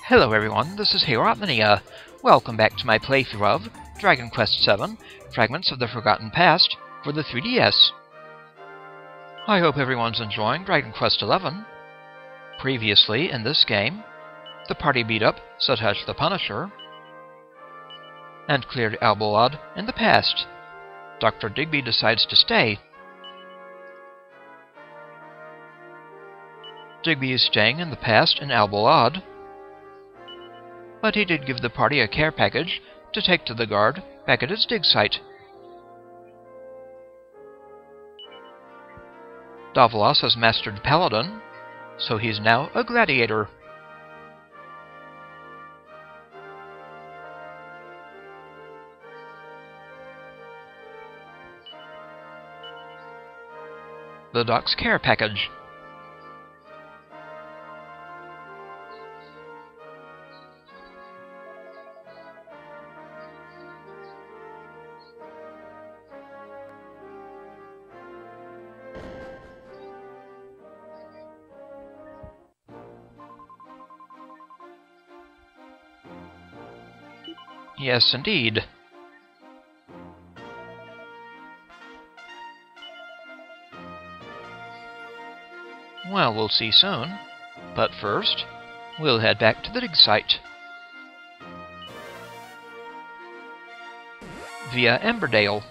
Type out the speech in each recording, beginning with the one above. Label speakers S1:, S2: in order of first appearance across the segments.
S1: Hello everyone, this is Herotmania. Welcome back to my playthrough of Dragon Quest VII, Fragments of the Forgotten Past for the 3DS. I hope everyone's enjoying Dragon Quest XI. Previously, in this game, the party beat up Setesh the Punisher and cleared Al-Balad in the past. Dr. Digby decides to stay. Digby is staying in the past in Al-Balad, but he did give the party a care package to take to the guard back at its dig site. Davlos has mastered Paladin, so he's now a gladiator. The Doc's care package. Yes, indeed. Well, we'll see soon. But first, we'll head back to the dig site. Via Emberdale.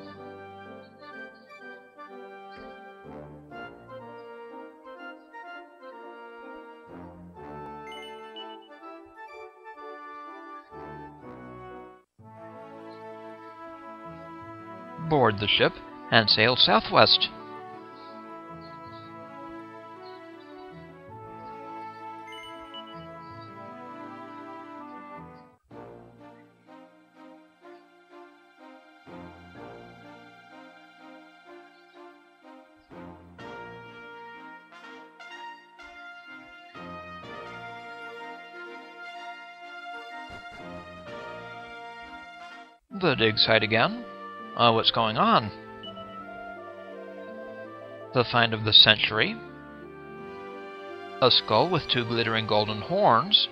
S1: Board the ship and sail southwest. The dig site again. What's going on? The find of the century. A skull with 2 glittering golden horns.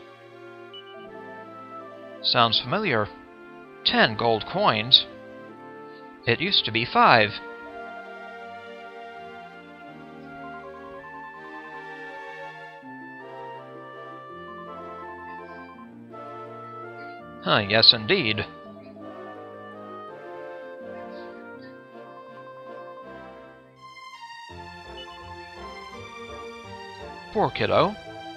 S1: Sounds familiar. 10 gold coins. It used to be 5. Yes indeed. Poor kiddo.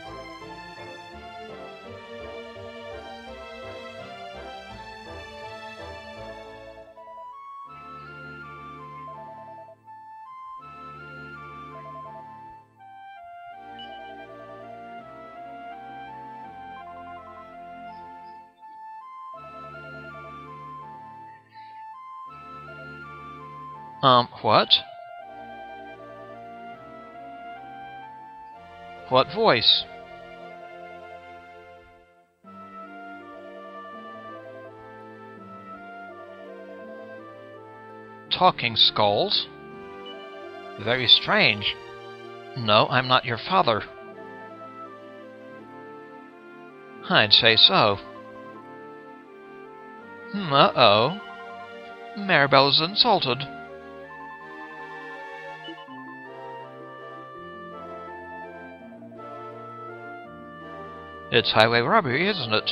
S1: What? What voice? Talking skulls? Very strange. No, I'm not your father. I'd say so. Uh-oh. Maribel is insulted. It's highway robbery, isn't it?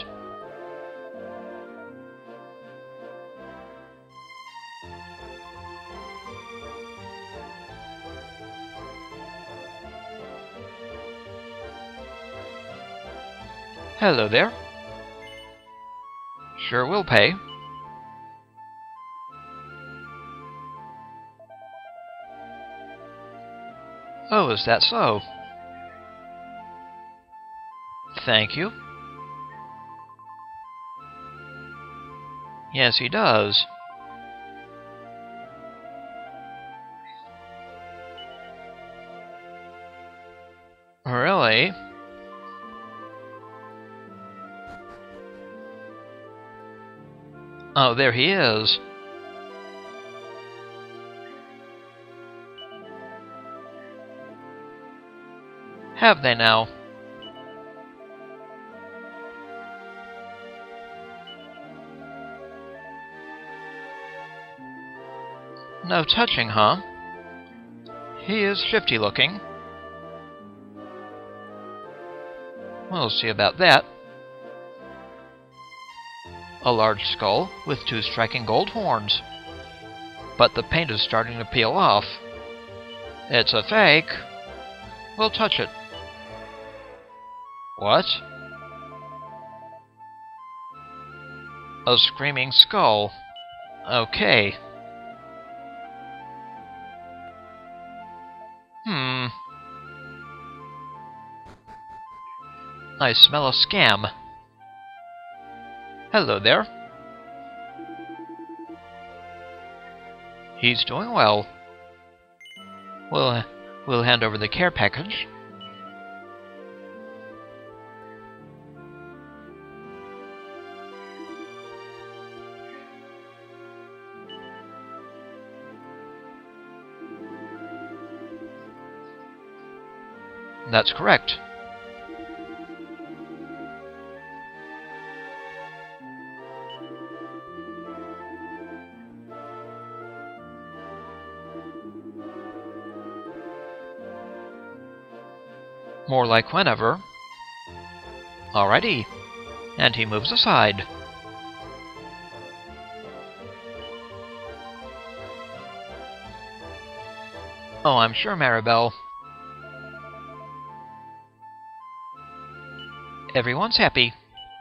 S1: Hello there. Sure will pay. Oh, is that so? Thank you. Yes, he does. Really? Oh, there he is. Have they now? No touching, huh? He is shifty looking. We'll see about that. A large skull with 2 striking gold horns. But the paint is starting to peel off. It's a fake. We'll touch it. What? A screaming skull. Okay. I smell a scam. Hello there. He's doing well. We'll hand over the care package. That's correct. More like whenever. Alrighty. And he moves aside. Oh, I'm sure, Maribel. Everyone's happy.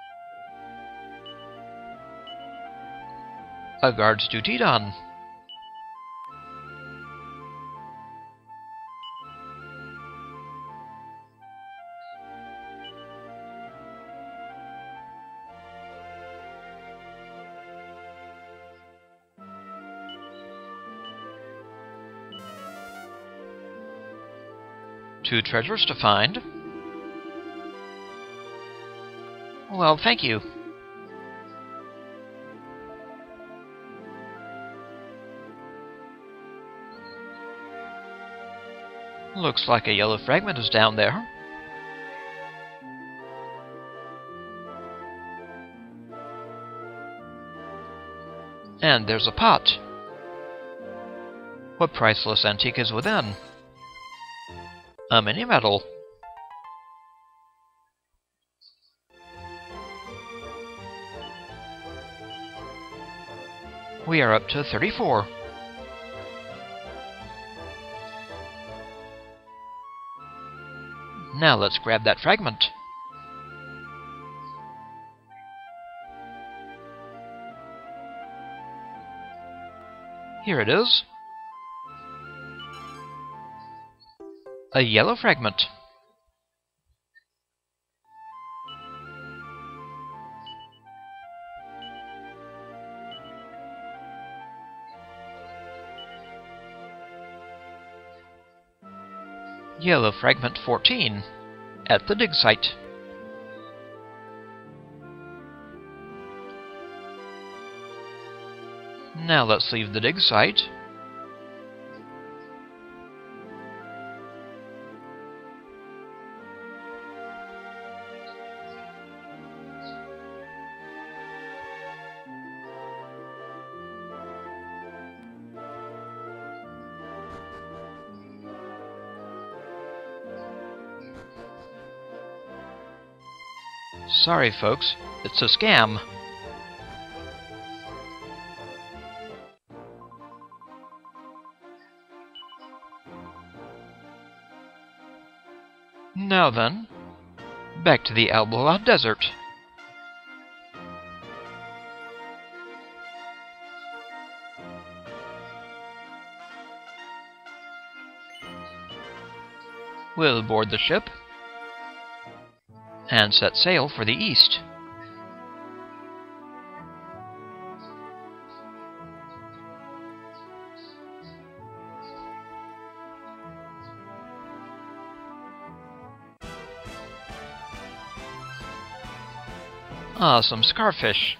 S1: A guard's duty done. Two treasures to find. Well, thank you. Looks like a yellow fragment is down there. And there's a pot. What priceless antique is within? A mini medal. We are up to 34. Now let's grab that fragment. Here it is. A yellow fragment. Yellow Fragment 14, at the dig site. Now let's leave the dig site. Sorry, folks, it's a scam. Now then, back to the Al-Balad desert. We'll board the ship and set sail for the east. Ah, some scarfish.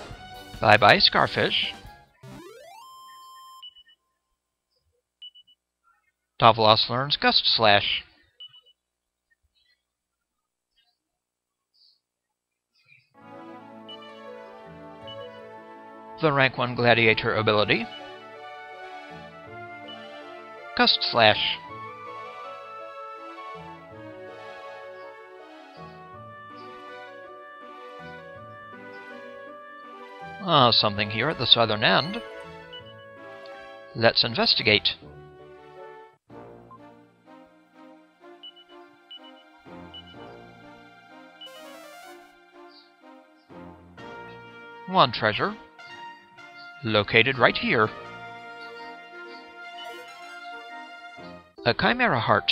S1: Bye-bye, Scarfish. Davlos learns Gust Slash. The rank 1 gladiator ability, Gust Slash. Something here at the southern end. Let's investigate. One treasure, located right here. A Chimera Heart.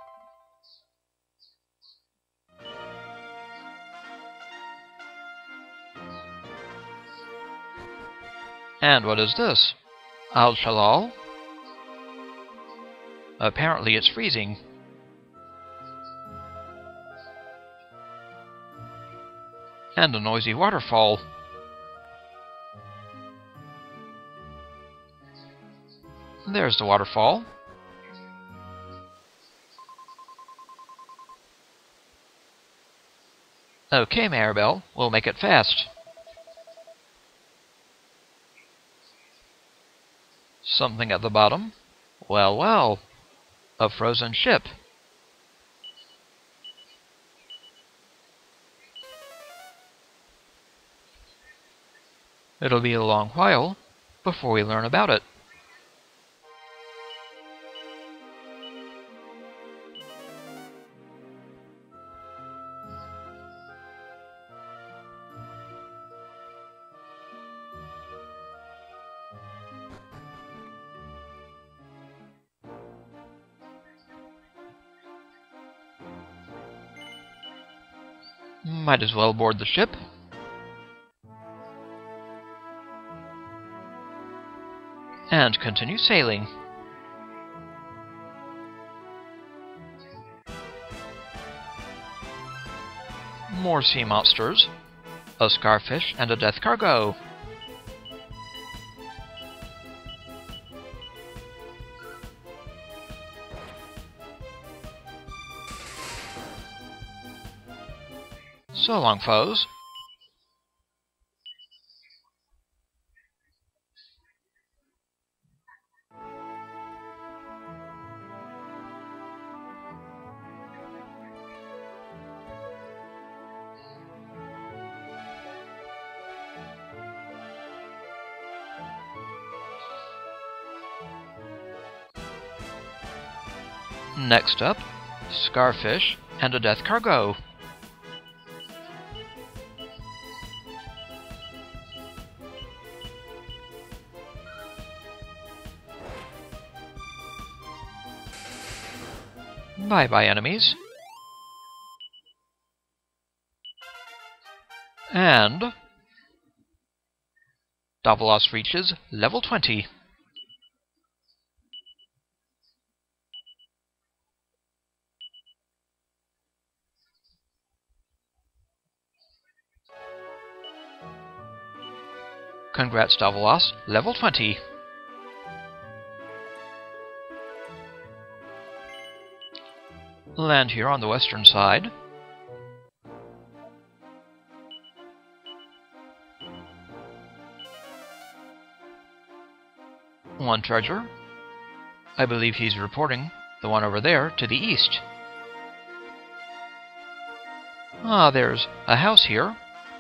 S1: And what is this? Al-Shalal? Apparently it's freezing. And a noisy waterfall. There's the waterfall. Okay, Maribel, we'll make it fast. Something at the bottom? Well, well. A frozen ship. It'll be a long while before we learn about it. Might as well board the ship. And continue sailing. More sea monsters, a scarfish, and a death cargo. So long, foes. Next up, Scarfish and a death cargo. Bye-bye, enemies. And Davlos reaches level 20. Congrats, Davlos, level 20. Land here on the western side. One treasure. I believe he's reporting the one over there to the east. There's a house here.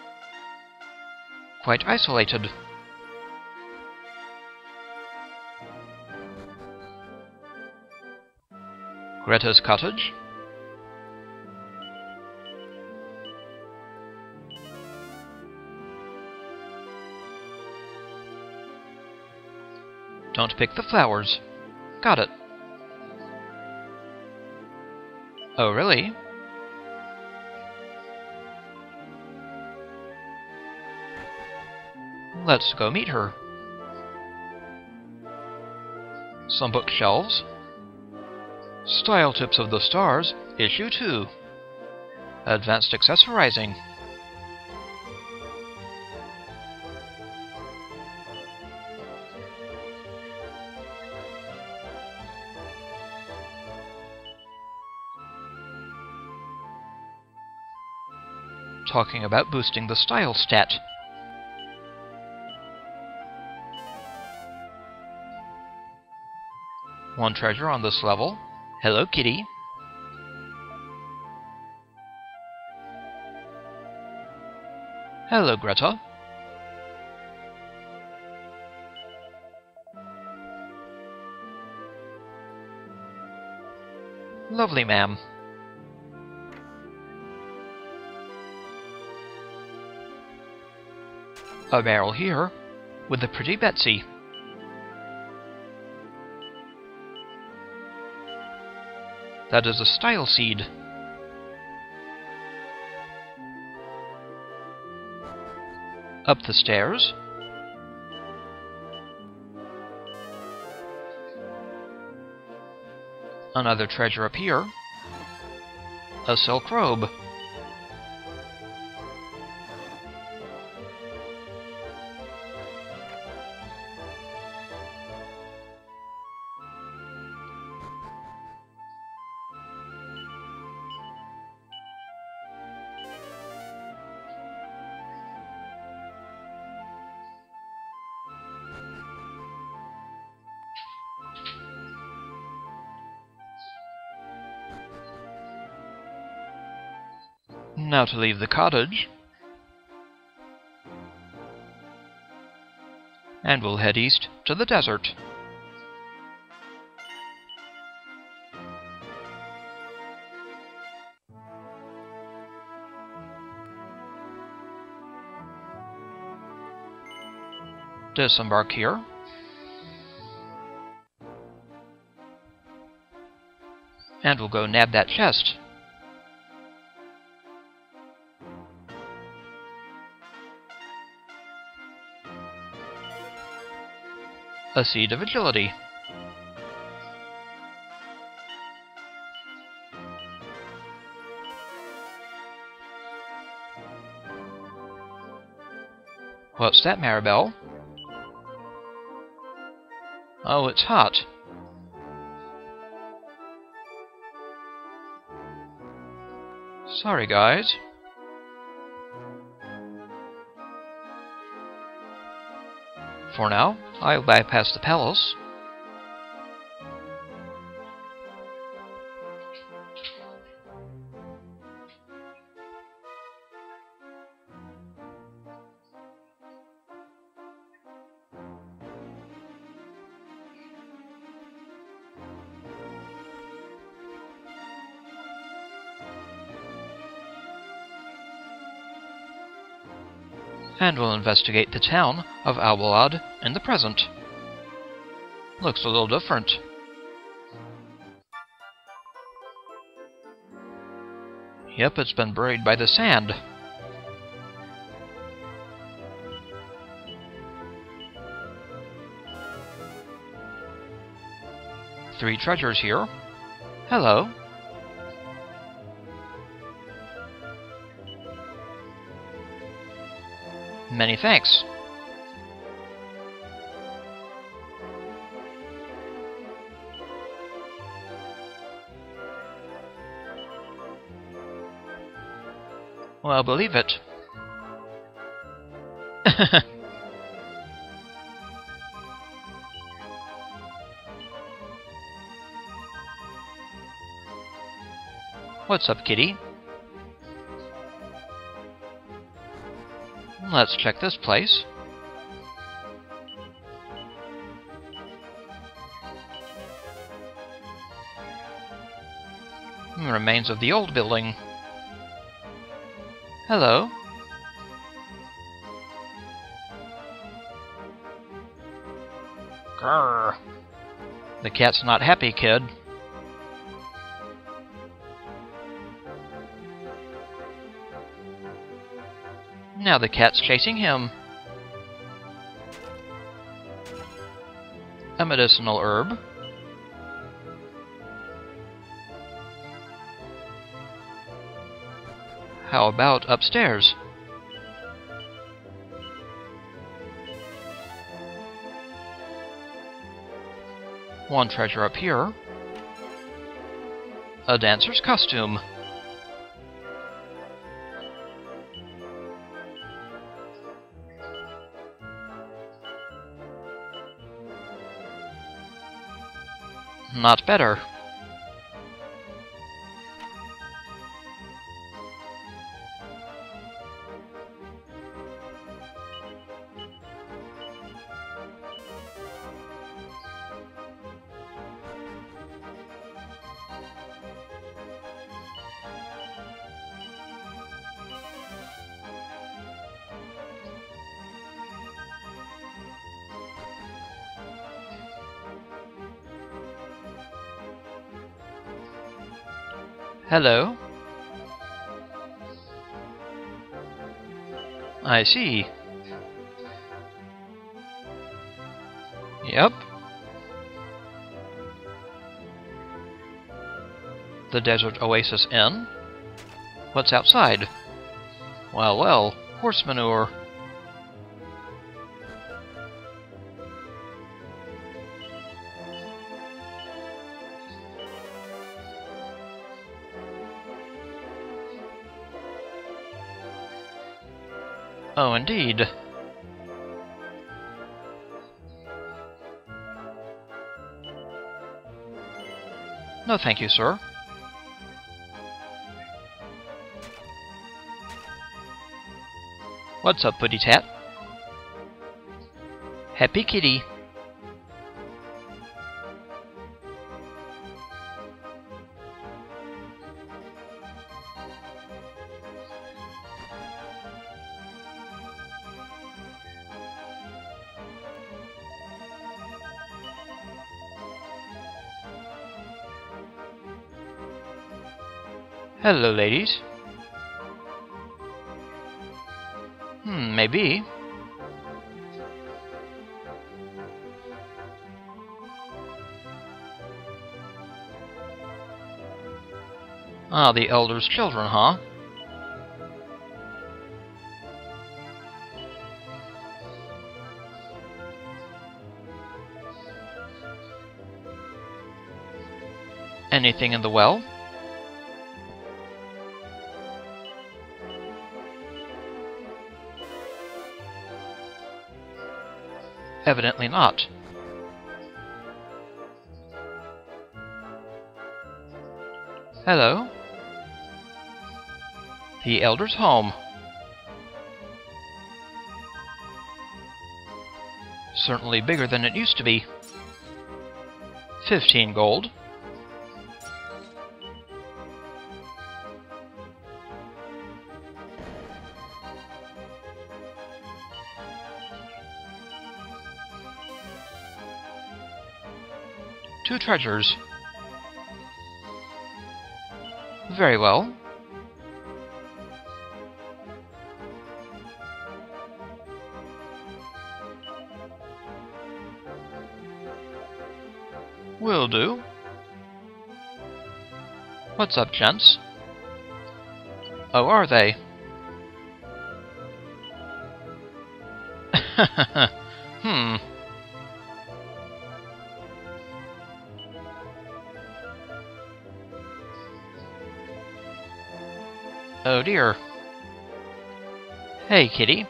S1: Quite isolated. Greta's cottage. Don't pick the flowers. Got it. Oh, really? Let's go meet her. Some bookshelves. Style Tips of the Stars, Issue 2. Advanced Accessorizing. talking about boosting the style stat. One treasure on this level. Hello, kitty. Hello, Greta. Lovely, ma'am. A barrel here, with the pretty Betsy. That is a style seed. Up the stairs. Another treasure up here. A silk robe. Now to leave the cottage. And we'll head east to the desert. Disembark here. And we'll go nab that chest. A seed of agility. What's that, Maribel? Oh, it's hot. Sorry, guys. For now, I'll bypass the palace. And we'll investigate the town of Al-Balad in the present. Looks a little different. Yep, it's been buried by the sand. Three treasures here. Hello. Many thanks. Well, believe it. What's up, kitty? Let's check this place. Remains of the old building. Hello. Grrr. The cat's not happy, kid. Now the cat's chasing him. A medicinal herb. How about upstairs? One treasure up here. A dancer's costume. not better. Hello? I see. Yep. The Desert Oasis Inn? What's outside? Well, well, horse manure. Oh, indeed. No, thank you, sir. What's up, Putty Tat? Happy kitty. Hello, ladies. Maybe. Ah, the Elder's children, huh? Anything in the well? Evidently not. Hello? The Elder's home. Certainly bigger than it used to be. 15 gold. Two treasures. Very well. Will do. What's up, gents? Oh, are they? Oh dear. Hey, kitty.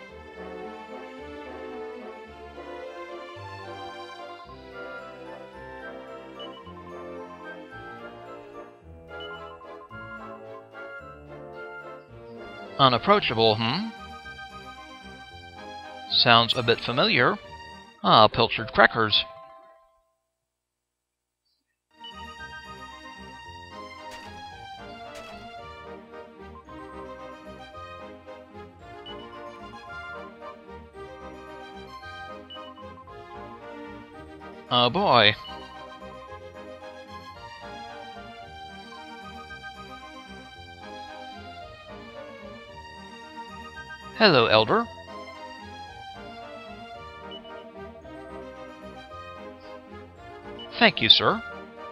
S1: Unapproachable, Sounds a bit familiar. Ah, pilchard crackers. Oh boy. Hello, Elder. Thank you, sir.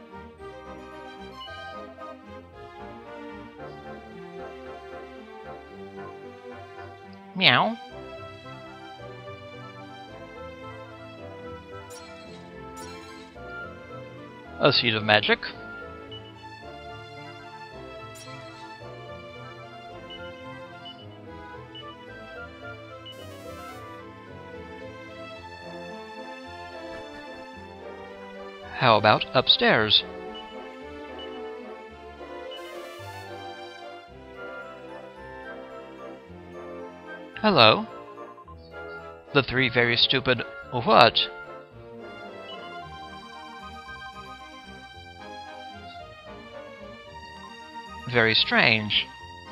S1: Meow. A seed of magic. How about upstairs? Hello? The three very stupid... what? Very strange.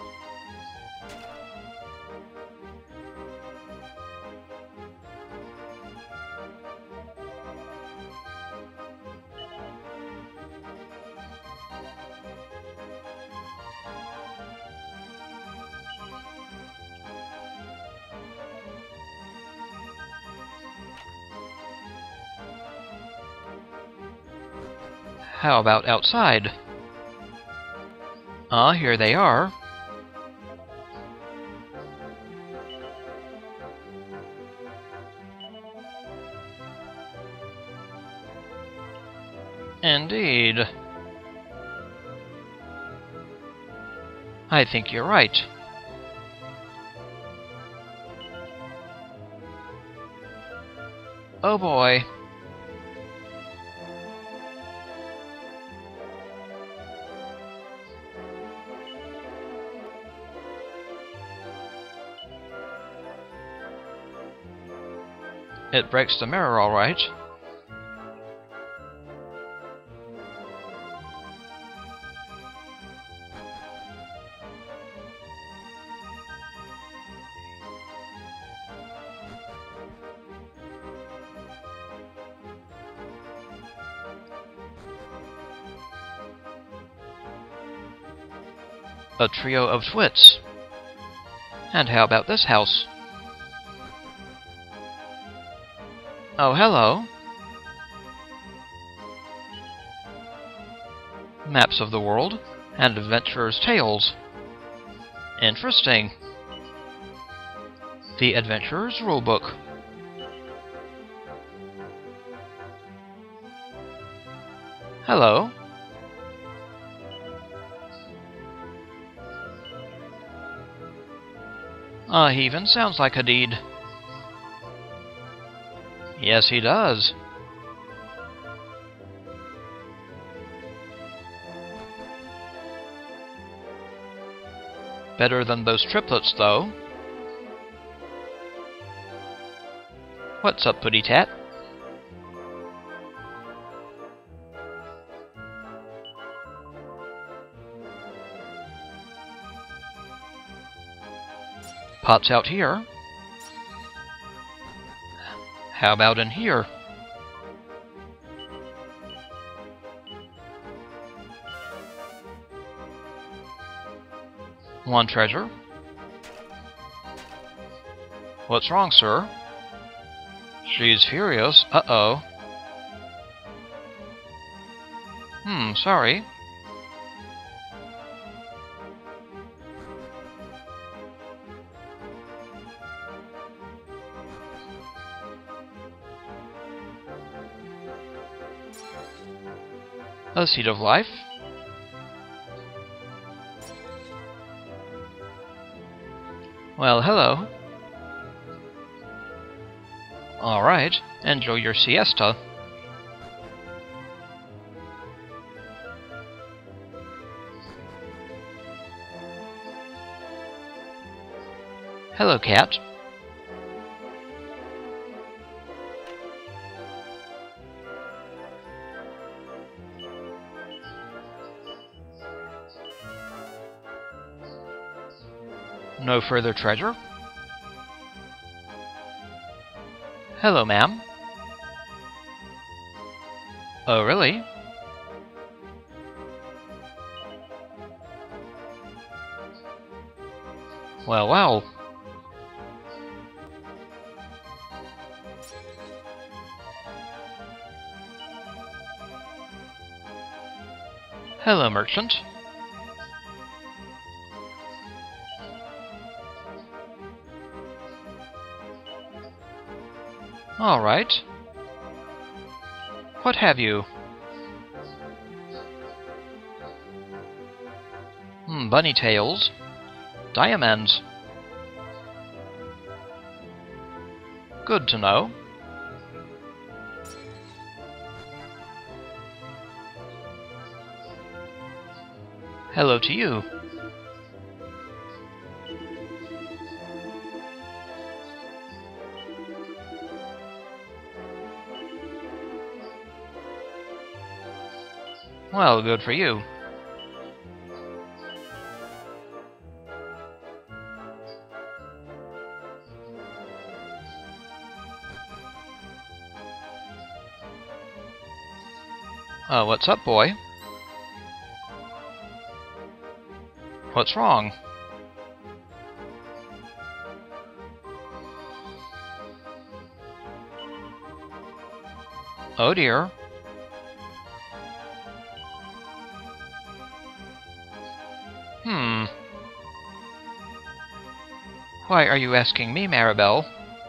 S1: How about outside? Ah, here they are. Indeed. I think you're right. Oh boy. It breaks the mirror, all right. A trio of twits. And how about this house? Oh, hello. Maps of the world and adventurers' tales. Interesting. The Adventurer's Rulebook. Hello. He even sounds like a deed. Yes, he does. Better than those triplets, though. What's up, Putty Tat? Pots out here. How about in here? One treasure. What's wrong, sir? She's furious. Uh-oh. Sorry. A seed of life. Well, hello. Alright, enjoy your siesta. Hello, cat. No further treasure? Hello, ma'am. Oh, really? Well, well. Hello, merchant. All right. What have you? Bunny tails. Diamonds. Good to know. Hello to you. Well, good for you. What's up, boy? What's wrong? Oh dear. Why are you asking me, Maribel?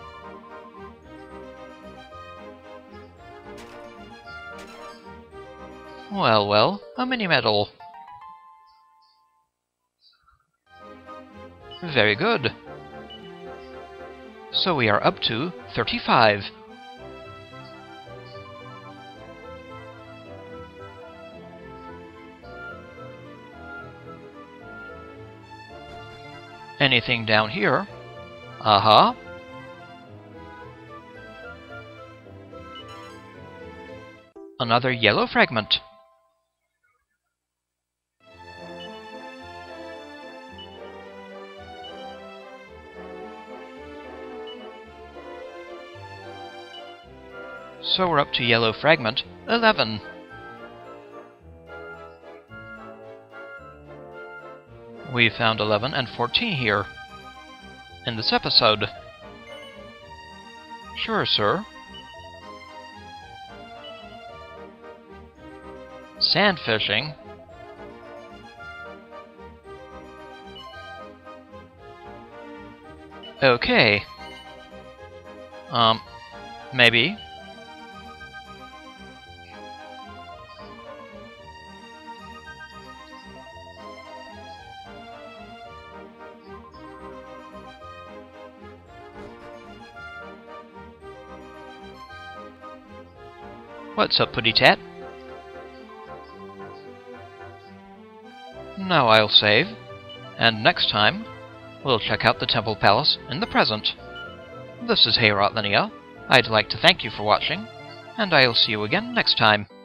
S1: Well, a mini-medal. Very good. So we are up to 35. Anything down here? Uh-huh. Another yellow fragment. So we're up to Yellow Fragment 11. We found 11 and 14 here in this episode. Sure, sir. Sand fishing? Okay. Maybe. What's up, Putty Tat? Now I'll save, and next time, we'll check out the Temple Palace in the present. This is Heorot Linnea. I'd like to thank you for watching, and I'll see you again next time.